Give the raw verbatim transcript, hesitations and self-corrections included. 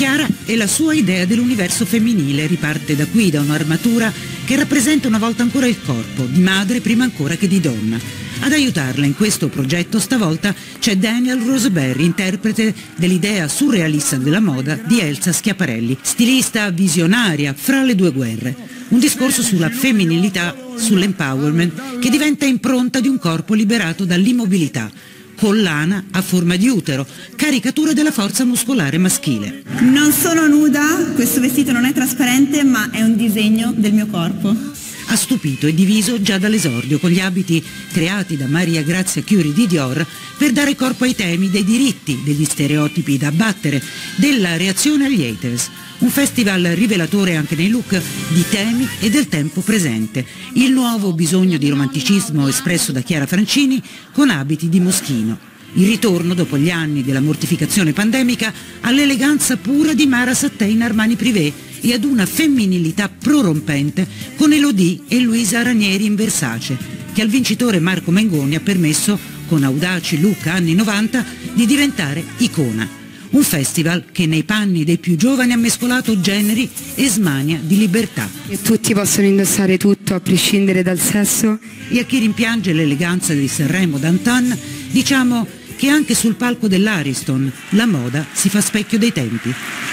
Chiara è la sua idea dell'universo femminile, riparte da qui, da un'armatura che rappresenta una volta ancora il corpo, di madre prima ancora che di donna. Ad aiutarla in questo progetto stavolta c'è Daniel Roseberry, interprete dell'idea surrealista della moda di Elsa Schiaparelli, stilista visionaria fra le due guerre. Un discorso sulla femminilità, sull'empowerment, che diventa impronta di un corpo liberato dall'immobilità. Collana a forma di utero, caricatura della forza muscolare maschile. Non sono nuda, questo vestito non è trasparente, ma è un disegno del mio corpo. Ha stupito e diviso già dall'esordio con gli abiti creati da Maria Grazia Chiuri di Dior per dare corpo ai temi dei diritti, degli stereotipi da abbattere, della reazione agli haters. Un festival rivelatore anche nei look di temi e del tempo presente. Il nuovo bisogno di romanticismo espresso da Chiara Francini con abiti di moschino. Il ritorno, dopo gli anni della mortificazione pandemica, all'eleganza pura di Mara Sattei in Armani Privé e ad una femminilità prorompente con Elodie e Luisa Ranieri in Versace, che al vincitore Marco Mengoni ha permesso, con audaci look anni novanta, di diventare icona. Un festival che nei panni dei più giovani ha mescolato generi e smania di libertà. E tutti possono indossare tutto a prescindere dal sesso. E a chi rimpiange l'eleganza di Sanremo d'antan, diciamo che anche sul palco dell'Ariston la moda si fa specchio dei tempi.